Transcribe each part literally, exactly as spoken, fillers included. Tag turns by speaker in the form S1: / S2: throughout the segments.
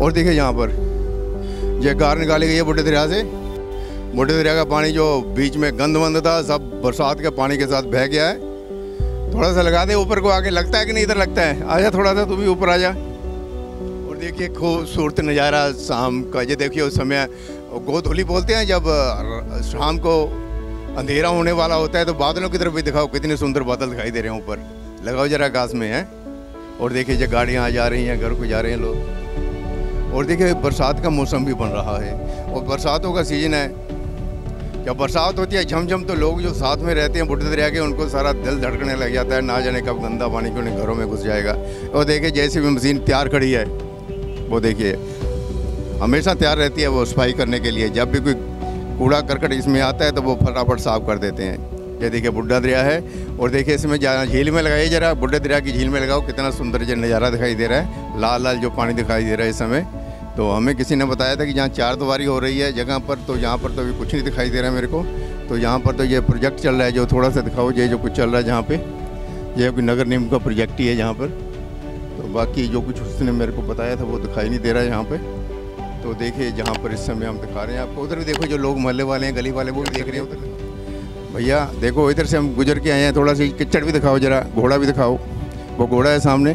S1: और देखिए यहाँ पर ये कार निकाली गई है बुड्ढे दरिया से। बुड्ढे दरिया का पानी जो बीच में गंद वंद था सब बरसात के पानी के साथ बह गया है। थोड़ा सा लगा दे ऊपर को आके, लगता है कि नहीं इधर लगता है। आजा थोड़ा सा तू भी ऊपर आजा। और देखिए खूबसूरत नज़ारा शाम का। ये देखिए उस समय गोधूली बोलते हैं जब शाम को अंधेरा होने वाला होता है, तो बादलों की तरफ भी दिखाओ कितने सुंदर बादल दिखाई दे रहे हैं ऊपर। लगाओ जरा आकाश में है। और देखिए ये गाड़ियाँ आ जा रही हैं, घर को जा रहे हैं लोग। और देखिए बरसात का मौसम भी बन रहा है और बरसातों का सीज़न है। जब बरसात होती है झमझम, तो लोग जो साथ में रहते हैं बुड्ढे दरिया के, उनको सारा दिल धड़कने लग जाता है, ना जाने कब गंदा पानी क्यों नहीं घरों में घुस जाएगा। और देखिए जैसी भी मशीन तैयार खड़ी है, वो देखिए हमेशा तैयार रहती है वो सफाई करने के लिए। जब भी कोई कूड़ा करकट इसमें आता है तो वो फटाफट साफ कर देते हैं। ये देखिए बुड्ढा दरिया है। और देखिए इसमें झील में लगाइए जरा, बुड्ढे दरिया की झील में लगाओ, कितना सुंदर जो नज़ारा दिखाई दे रहा है। लाल लाल जो पानी दिखाई दे रहा है इस समय। तो हमें किसी ने बताया था कि जहाँ चार दीवारी हो रही है जगह पर, तो यहाँ पर तो अभी कुछ नहीं दिखाई दे रहा है मेरे को। तो यहाँ पर तो ये प्रोजेक्ट चल रहा है, जो थोड़ा सा दिखाओ ये जो कुछ चल रहा है जहाँ पे, ये कोई नगर निगम का प्रोजेक्ट ही है जहाँ पर। तो बाकी जो कुछ उसने मेरे को बताया था वो दिखाई नहीं दे रहा है यहाँ पे। तो देखिए जहाँ पर इस समय हम दिखा रहे हैं आपको, उधर भी देखो जो लोग मोहल्ले वाले हैं, गली वाले, वो भी देख रहे हैं उधर। भैया देखो इधर से हम गुजर के आए हैं, थोड़ा सा किचड़ भी दिखाओ जरा, घोड़ा भी दिखाओ। वो घोड़ा है सामने।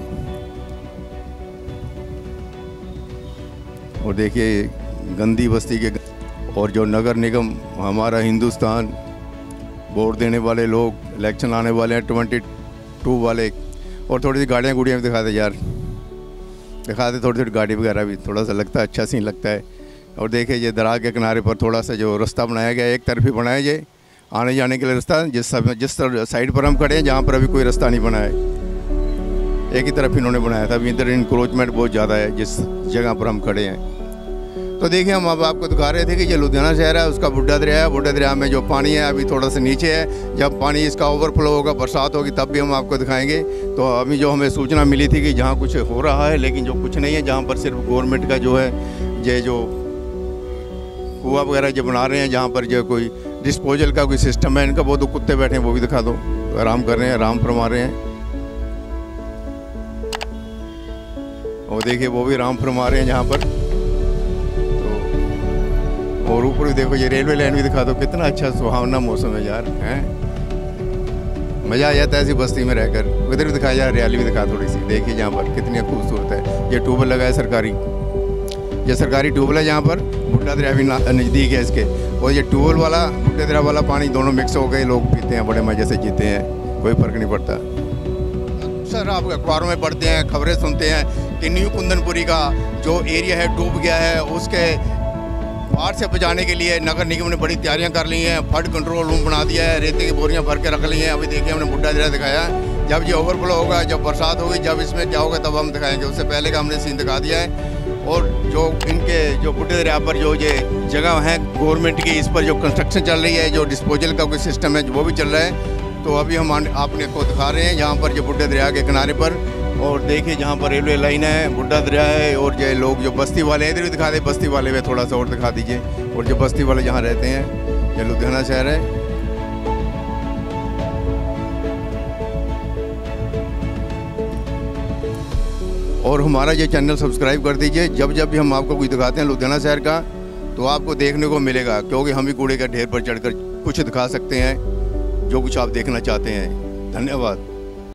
S1: और देखिए गंदी बस्ती के, और जो नगर निगम हमारा हिंदुस्तान वोट देने वाले लोग, इलेक्शन आने वाले हैं ट्वेंटी टू वाले। और थोड़ी सी गाड़ियाँ गुड़ियाँ भी दिखा दे यार, दिखा दे थोड़ी थोड़ी गाड़ी वगैरह भी, थोड़ा सा लगता है अच्छा सीन लगता है। और देखिए ये दरार के किनारे पर थोड़ा सा जो रास्ता बनाया गया है, एक तरफ ही बनाया जाए आने जाने के लिए रास्ता। जिस सब जिस साइड पर हम खड़े हैं जहाँ पर अभी कोई रास्ता नहीं बना है, एक ही तरफ इन्होंने बनाया था। अभी इधर इंक्रोचमेंट बहुत ज़्यादा है जिस जगह पर हम खड़े हैं। तो देखिए हम अब आपको दिखा रहे थे कि ये लुधियाना शहर है, उसका बुड्ढा दरिया है। बुड्ढा दरिया में जो पानी है अभी थोड़ा सा नीचे है। जब पानी इसका ओवरफ्लो होगा, बरसात होगी, तब भी हम आपको दिखाएंगे। तो अभी जो हमें सूचना मिली थी कि जहाँ कुछ हो रहा है, लेकिन जो कुछ नहीं है, जहाँ पर सिर्फ गवर्नमेंट का जो है ये जो कुआं वगैरह जो बना रहे हैं, जहाँ पर जो कोई डिस्पोजल का कोई सिस्टम है इनका, वो दो कुत्ते बैठे हैं वो भी दिखा दो, आराम कर रहे हैं, आराम फरमा रहे हैं। और देखिए वो भी आराम फरमा रहे हैं जहाँ पर। और ऊपर भी देखो ये रेलवे लाइन भी दिखा दो, कितना अच्छा सुहावना मौसम है यार, हैं मज़ा आ जाता है ऐसी बस्ती में रहकर। उधर भी दिखाया यार, हरियाली भी दिखा थोड़ी सी। देखिए यहाँ पर कितनी खूबसूरत है। ये ट्यूबवेल लगा है सरकारी, ये सरकारी ट्यूबवेल है जहाँ पर। बुड्ढा दरिया भी नज़दीक है इसके। और ये ट्यूबवेल वाला बुड्ढे दरिया वाला पानी दोनों मिक्स हो गए, लोग पीते हैं, बड़े मज़े से जीते हैं, कोई फ़र्क नहीं पड़ता। सर आप अखबारों में पढ़ते हैं, खबरें सुनते हैं कि न्यू कुंदनपुरी का जो एरिया है डूब गया है, उसके बाढ़ से बचाने के लिए नगर निगम ने बड़ी तैयारियां कर ली हैं। फ्लड कंट्रोल रूम बना दिया है, रेते की बोरियां भर के रख ली हैं। अभी देखिए हमने बुड्ढा दरिया दिखाया। जब ये ओवरफ्लो होगा, जब बरसात होगी, जब इसमें क्या होगा तब हम दिखाएंगे। उससे पहले का हमने सीन दिखा दिया है। और जो इनके जो बुड्ढे दरिया पर जो ये जगह है गवर्नमेंट की, इस पर जो कंस्ट्रक्शन चल रही है, जो डिस्पोजल का कोई सिस्टम है वो भी चल रहा है। तो अभी हम आपने को दिखा रहे हैं यहाँ पर जो बुड्ढे दरिया के किनारे पर। और देखिए जहाँ पर रेलवे लाइन है, बुड्ढा दरिया है। और जो लोग जो बस्ती वाले इधर भी दिखा दे, बस्ती वाले में थोड़ा सा और दिखा दीजिए। और जो बस्ती वाले जहाँ रहते हैं, ये लुधियाना शहर है। और हमारा ये चैनल सब्सक्राइब कर दीजिए। जब जब भी हम आपको कुछ दिखाते हैं लुधियाना शहर का, तो आपको देखने को मिलेगा, क्योंकि हम भी कूड़े का ढेर पर चढ़कर कुछ दिखा सकते हैं जो कुछ आप देखना चाहते हैं। धन्यवाद।